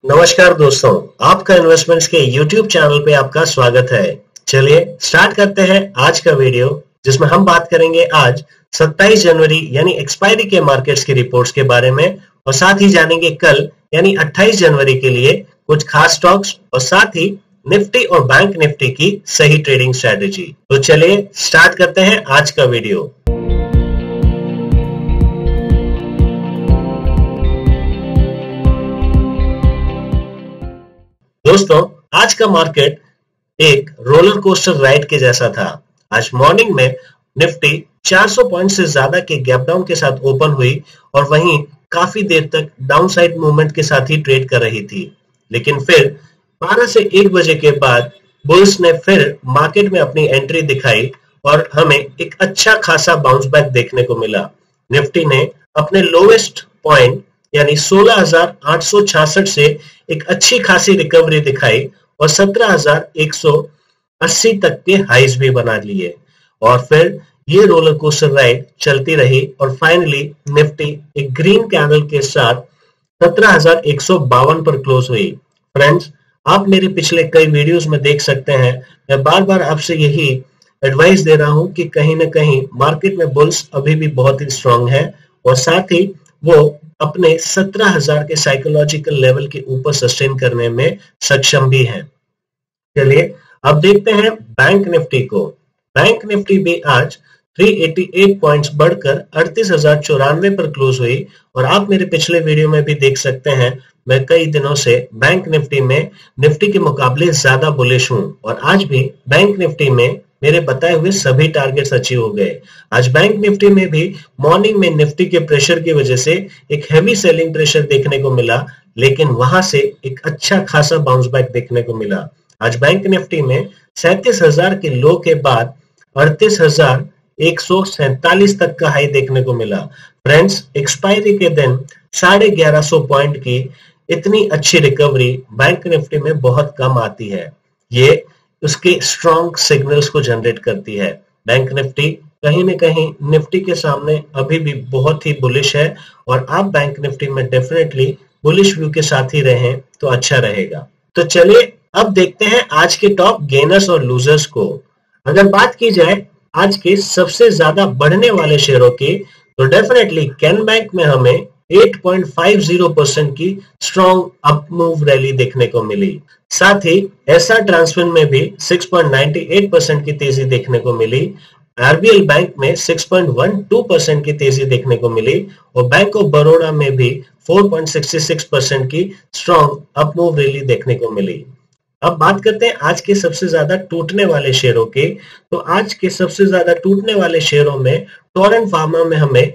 नमस्कार दोस्तों, आपका इन्वेस्टमेंट्स के YouTube चैनल पे आपका स्वागत है। चलिए स्टार्ट करते हैं आज का वीडियो, जिसमें हम बात करेंगे आज 27 जनवरी यानी एक्सपायरी के मार्केट्स की रिपोर्ट्स के बारे में और साथ ही जानेंगे कल यानी 28 जनवरी के लिए कुछ खास स्टॉक्स और साथ ही निफ्टी और बैंक निफ्टी की सही ट्रेडिंग स्ट्रेटेजी। तो चलिए स्टार्ट करते हैं आज का वीडियो। दोस्तों, आज का मार्केट एक रोलर कोस्टर राइड के जैसा था। आज मॉर्निंग में निफ्टी 400 पॉइंट से ज्यादा के गैप डाउन के साथ ओपन हुई और वहीं काफी देर तक डाउनसाइड मूवमेंट के साथ ही ट्रेड कर रही थी, लेकिन फिर 12 से 1 बजे के बाद बुल्स ने फिर मार्केट में अपनी एंट्री दिखाई और हमें एक अच्छा खासा बाउंस बैक देखने को मिला। निफ्टी ने अपने लोवेस्ट पॉइंट यानी 16,866 से एक अच्छी खासी रिकवरी दिखाई और 17,180 तक के हाइज भी बना लिए और फिर ये रोलर कोस्टर राइड चलती रही और फाइनली निफ्टी एक ग्रीन कैंडल के साथ 17,152 पर क्लोज हुई। फ्रेंड्स, आप मेरे पिछले कई वीडियोस में देख सकते हैं, मैं बार बार आपसे यही एडवाइस दे रहा हूं कि कहीं ना कहीं मार्केट में बुल्स अभी भी बहुत ही स्ट्रांग है और साथ ही वो अपने 17,000 के साइकोलॉजिकल लेवल के ऊपर सस्टेन करने में सक्षम भी हैं। चलिए अब देखते हैं बैंक निफ्टी को। बैंक निफ्टी भी आज 388 पॉइंट्स बढ़कर 38,094 पर क्लोज हुई और आप मेरे पिछले वीडियो में भी देख सकते हैं, मैं कई दिनों से बैंक निफ्टी में निफ्टी के मुकाबले ज्यादा बुलिश हूं और आज भी बैंक निफ्टी में मेरे बताए हुए सभी टारगेट्स अचीव हो गए। आज बैंक निफ्टी में भी मॉर्निंग में निफ्टी के प्रेशर की वजह से एक हैवी सेलिंग प्रेशर देखने को मिला, लेकिन वहां से एक अच्छा खासा बाउंस बैक देखने को मिला। आज बैंक निफ्टी में 37,000 के लो के बाद 38,147 तक का हाई देखने को मिला। फ्रेंड्स, एक्सपायरी के दिन 1150 पॉइंट की इतनी अच्छी रिकवरी बैंक निफ्टी में बहुत कम आती है। ये उसके स्ट्रॉन्ग सिग्नल्स को जनरेट करती है। बैंक निफ्टी कहीं न कहीं निफ्टी के सामने अभी भी बहुत ही बुलिश है और आप बैंक निफ्टी में डेफिनेटली बुलिश व्यू के साथ ही रहें तो अच्छा रहेगा। तो चलिए अब देखते हैं आज के टॉप गेनर्स और लूजर्स को। अगर बात की जाए आज के सबसे ज्यादा बढ़ने वाले शेयरों की, तो डेफिनेटली कैन बैंक में हमें 8.50% की स्ट्रॉन्ग अप मूव रैली देखने को मिली। साथ ही एसआर ट्रांसफर में भी 6.98% की तेजी देखने को मिली। आरबीएल बैंक में 6.12% की तेजी देखने को मिली और बैंक ऑफ बड़ौदा में भी 4.66% की स्ट्रॉन्ग अप मूव रैली देखने को मिली। अब बात करते हैं आज के सबसे ज्यादा टूटने वाले शेयरों के। तो आज के सबसे ज्यादा टूटने वाले शेयरों में टोरेंट फार्मा में हमें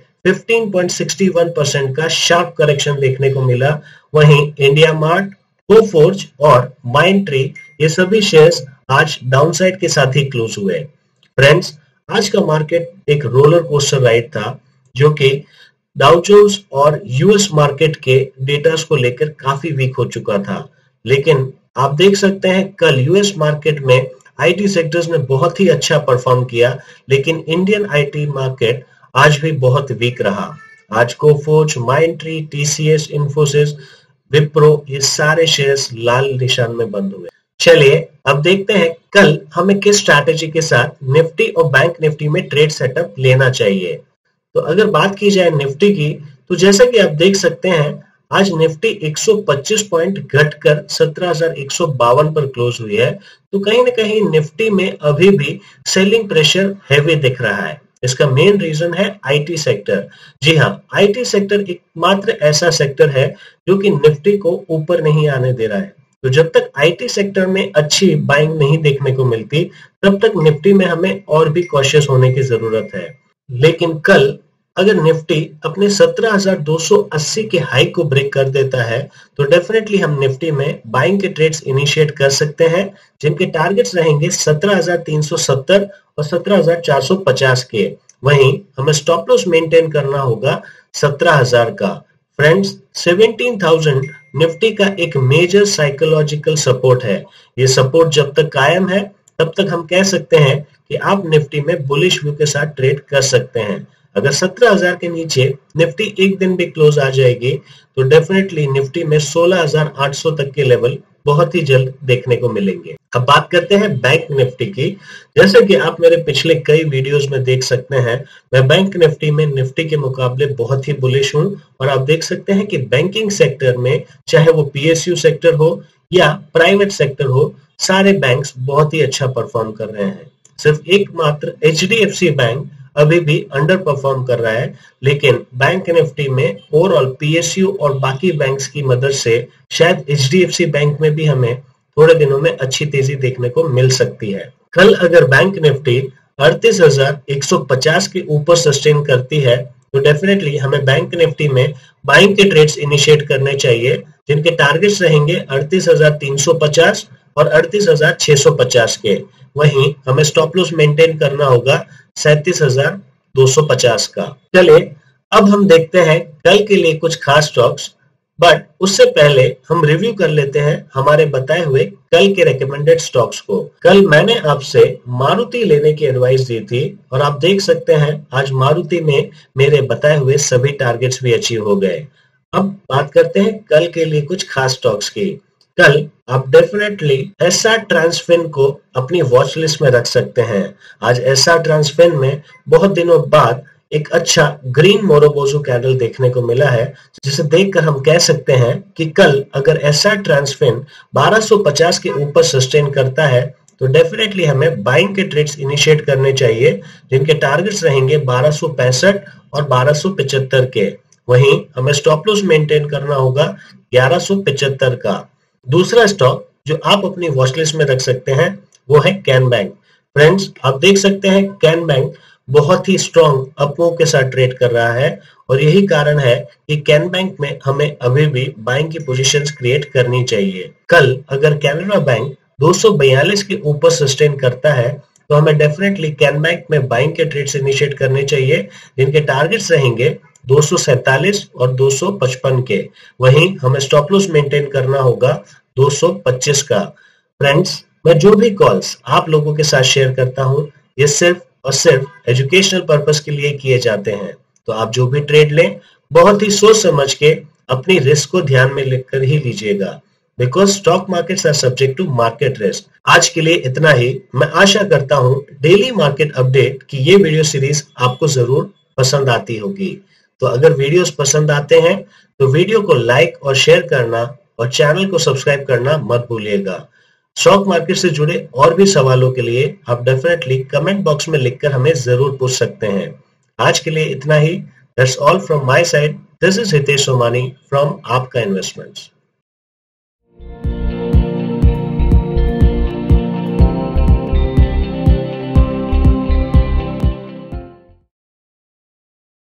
15.61% का शार्प करेक्शन देखने को मिला। वहीं इंडिया मार्ट, कोफोर्ज और माइंडट्री ये सभी शेयर्स आज डाउनसाइड के साथ ही क्लोज हुए। फ्रेंड्स, आज का मार्केट एक रोलर कोस्टर राइड था, जो कि डाउ जोन्स और यूएस मार्केट के डेटास को लेकर काफी वीक हो चुका था, लेकिन आप देख सकते हैं कल यूएस मार्केट में आईटी सेक्टर्स ने बहुत ही अच्छा परफॉर्म किया, लेकिन इंडियन आईटी मार्केट आज भी बहुत वीक रहा। आज Coforge, Mindtree, TCS, Infosys, Wipro ये सारे शेयर्स लाल निशान में बंद हुए। चलिए अब देखते हैं कल हमें किस स्ट्रैटेजी के साथ निफ्टी और बैंक निफ्टी में ट्रेड सेटअप लेना चाहिए। तो अगर बात की जाए निफ्टी की, तो जैसा कि आप देख सकते हैं आज निफ्टी 125 पॉइंट घटकर 17,152 पर क्लोज हुई है। तो कहीं ना कहीं निफ्टी में अभी भी सेलिंग प्रेशर हैवी दिख रहा है। इसका मेन रीजन है आईटी सेक्टर। जी हाँ, आईटी सेक्टर एकमात्र ऐसा सेक्टर है जो कि निफ्टी को ऊपर नहीं आने दे रहा है। तो जब तक आईटी सेक्टर में अच्छी बाइंग नहीं देखने को मिलती, तब तक निफ्टी में हमें और भी कॉशियस होने की जरूरत है। लेकिन कल अगर निफ्टी अपने 17,280 के हाई को ब्रेक कर देता है, तो डेफिनेटली हम निफ्टी में बाइंग के ट्रेड्स इनिशिएट कर सकते हैं, जिनके टारगेट्स रहेंगे 17,370 और 17,450 के। वहीं हमें स्टॉप लॉस मेंटेन करना होगा 17,000 का। फ्रेंड्स, 17,000 निफ्टी का एक मेजर साइकोलॉजिकल सपोर्ट है। ये सपोर्ट जब तक कायम है, तब तक हम कह सकते हैं कि आप निफ्टी में बुलिश व्यू के साथ ट्रेड कर सकते हैं। अगर 17,000 के नीचे निफ्टी एक दिन भी क्लोज आ जाएगी तो डेफिनेटली निफ्टी में 16,800 तक के लेवल बहुत ही जल्द देखने को मिलेंगे। अब बात करते हैं बैंक निफ्टी की। जैसे कि आप मेरे पिछले कई वीडियोस में देख सकते हैं, मैं बैंक निफ्टी में निफ्टी के मुकाबले बहुत ही बुलिश हूं और आप देख सकते हैं कि बैंकिंग सेक्टर में, चाहे वो पीएसयू सेक्टर हो या प्राइवेट सेक्टर हो, सारे बैंक्स बहुत ही अच्छा परफॉर्म कर रहे हैं। सिर्फ एकमात्र एचडीएफसी बैंक अभी भी अंडर परफॉर्म कर रहा है, लेकिन बैंक निफ्टी में ओवरऑल पीएसयू और बाकी बैंक्स की मदद से शायद एचडीएफसी बैंक में भी हमें थोड़े दिनों में अच्छी तेजी देखने को मिल सकती है। कल अगर बैंक निफ्टी 38,150 के ऊपर सस्टेन करती है तो डेफिनेटली हमें बैंक निफ्टी में बाइंग के ट्रेड्स इनिशिएट करने चाहिए, जिनके टारगेट्स रहेंगे 38,350 और 38,650 के। वहीं हमें स्टॉप लॉस मेंटेन करना होगा 37,250 का। चलिए अब हम देखते हैं कल के लिए कुछ खास स्टॉक्स, बट उससे पहले हम रिव्यू कर लेते हैं हमारे बताए हुए कल के रिकमेंडेड स्टॉक्स को। कल मैंने आपसे मारुति लेने की एडवाइस दी थी और आप देख सकते हैं आज मारुति में मेरे बताए हुए सभी टारगेट्स भी अचीव हो गए। अब बात करते हैं कल के लिए कुछ खास स्टॉक्स की। कल आप डेफिनेटली एसआर ट्रांसफिन को अपनी वॉच लिस्ट में रख सकते हैं। आज एसआर ट्रांसफिन में बहुत दिनों बाद एक अच्छा ग्रीन मोरोबोजो कैंडल देखने को मिला है, जिसे देखकर हम कह सकते हैं कि कल अगर एसआर ट्रांसफिन 1250 के ऊपर सस्टेन करता है तो डेफिनेटली हमें बाइंग के ट्रेड्स इनिशिएट करने चाहिए, जिनके टारगेट्स रहेंगे 1265 और 1275 के। वहीं हमें स्टॉप लॉस मेंटेन करना होगा 1175 का। दूसरा स्टॉक जो आप अपनी वॉच लिस्ट में रख सकते हैं वो है कैन बैंक। फ्रेंड्स, आप देख सकते हैं कैन बैंक बहुत ही स्ट्रॉन्ग अपमूव के साथ ट्रेड कर रहा है और यही कारण है कि कैन बैंक में हमें अभी भी बाइंग की पोजीशंस क्रिएट करनी चाहिए। कल अगर कैनरा बैंक 242 के ऊपर सस्टेन करता है तो हमें डेफिनेटली कैन बैंक में बाइंग के ट्रेड्स इनिशिएट करने चाहिए, जिनके टारगेट्स रहेंगे 247 और 255 के। वहीं हमें स्टॉप लॉस मेंटेन करना होगा 225 का। फ्रेंड्स, मैं जो भी कॉल्स आप लोगों के साथ शेयर करता हूँ ये सिर्फ और सिर्फ एजुकेशनल पर्पस के लिए किए जाते हैं, तो आप जो भी ट्रेड लें बहुत ही सोच समझ के अपनी रिस्क को ध्यान में लेकर ही लीजिएगा, because stock markets are subject to market risk. आज के लिए इतना ही। मैं आशा करता हूँ डेली मार्केट अपडेट की ये वीडियो सीरीज आपको जरूर पसंद आती होगी। तो अगर वीडियोस पसंद आते हैं तो वीडियो को लाइक और शेयर करना और चैनल को सब्सक्राइब करना मत भूलिएगा। स्टॉक मार्केट से जुड़े और भी सवालों के लिए आप डेफिनेटली कमेंट बॉक्स में लिखकर हमें जरूर पूछ सकते हैं। आज के लिए इतना ही। That's all from my side. This is Hitesh Somani from Aapka investments.